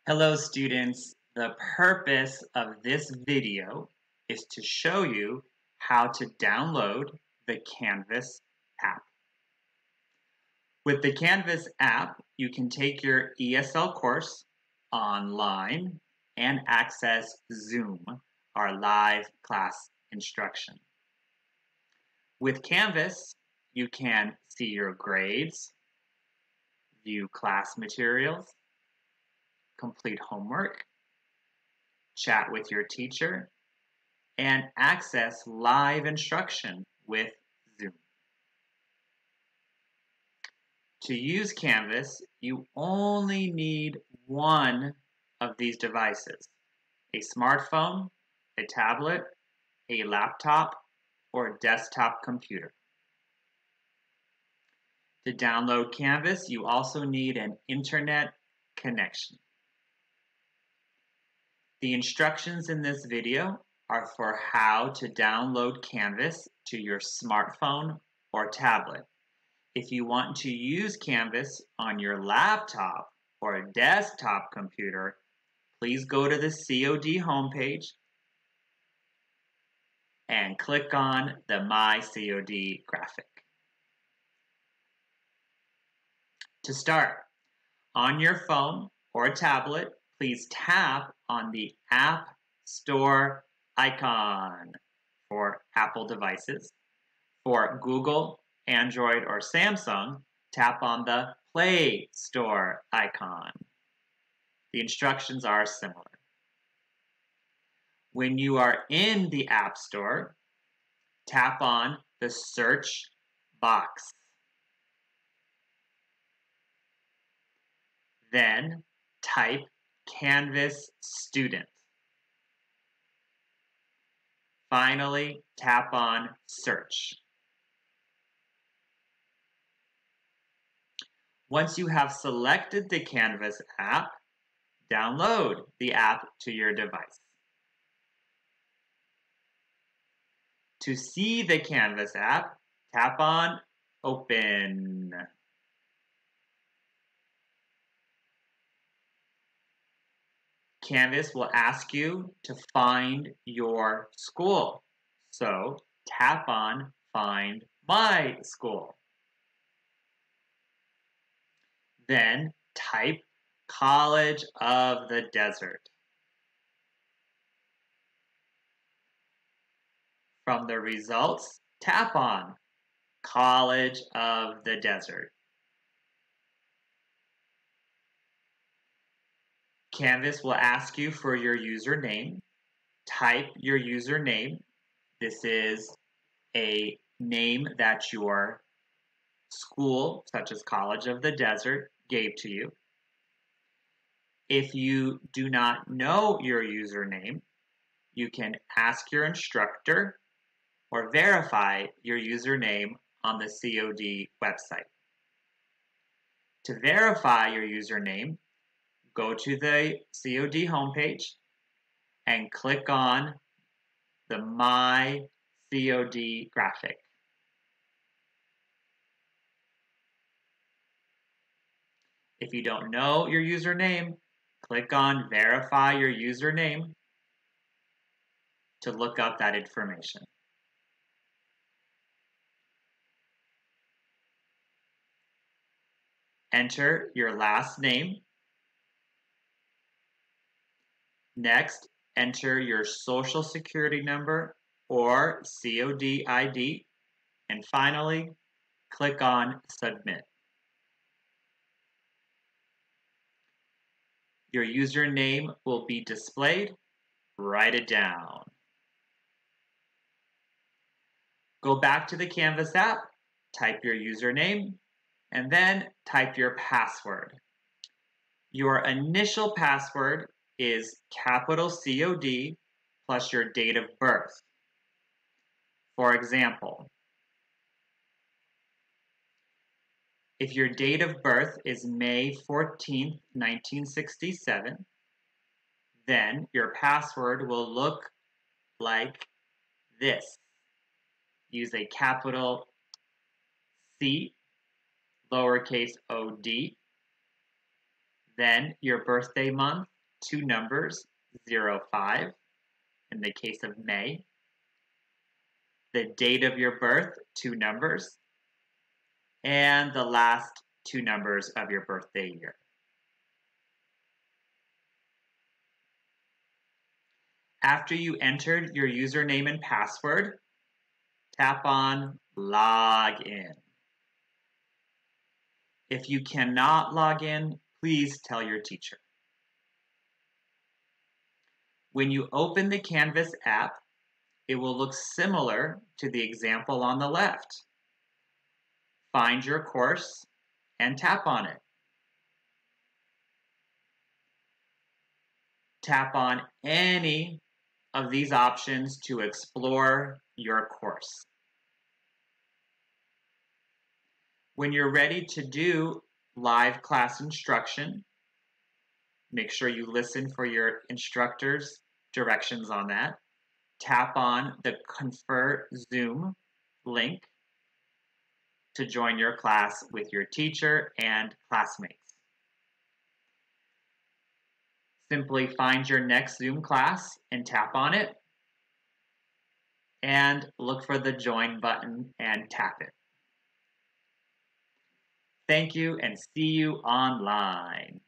Hello students, the purpose of this video is to show you how to download the Canvas app. With the Canvas app, you can take your ESL course online and access Zoom, our live class instruction. With Canvas, you can see your grades, view class materials, complete homework, chat with your teacher, and access live instruction with Zoom. To use Canvas, you only need one of these devices: a smartphone, a tablet, a laptop, or a desktop computer. To download Canvas, you also need an internet connection. The instructions in this video are for how to download Canvas to your smartphone or tablet. If you want to use Canvas on your laptop or a desktop computer, please go to the COD homepage and click on the My COD graphic. To start, on your phone or tablet, please tap on the App Store icon for Apple devices. For Google, Android, or Samsung, tap on the Play Store icon. The instructions are similar. When you are in the App Store, tap on the search box. Then type Canvas Student. Finally, tap on Search. Once you have selected the Canvas app, download the app to your device. To see the Canvas app, tap on Open. Canvas will ask you to find your school. So tap on Find My School. Then type College of the Desert. From the results, tap on College of the Desert. Canvas will ask you for your username. Type your username. This is a name that your school, such as College of the Desert, gave to you. If you do not know your username, you can ask your instructor or verify your username on the COD website. To verify your username, go to the COD homepage and click on the My COD graphic. If you don't know your username, click on Verify Your Username to look up that information. Enter your last name. Next, enter your social security number or COD ID. And finally, click on Submit. Your username will be displayed. Write it down. Go back to the Canvas app, type your username, and then type your password. Your initial password is capital COD plus your date of birth. For example, if your date of birth is May 14th, 1967, then your password will look like this. Use a capital C, lowercase od, then your birthday month, two numbers, 05 in the case of May, the date of your birth, two numbers, and the last two numbers of your birthday year. After you entered your username and password, tap on Log In. If you cannot log in, please tell your teacher. When you open the Canvas app, it will look similar to the example on the left. Find your course and tap on it. Tap on any of these options to explore your course. When you're ready to do live class instruction, make sure you listen for your instructor's directions on that. Tap on the Confer Zoom link to join your class with your teacher and classmates. Simply find your next Zoom class and tap on it, and look for the Join button and tap it. Thank you, and see you online.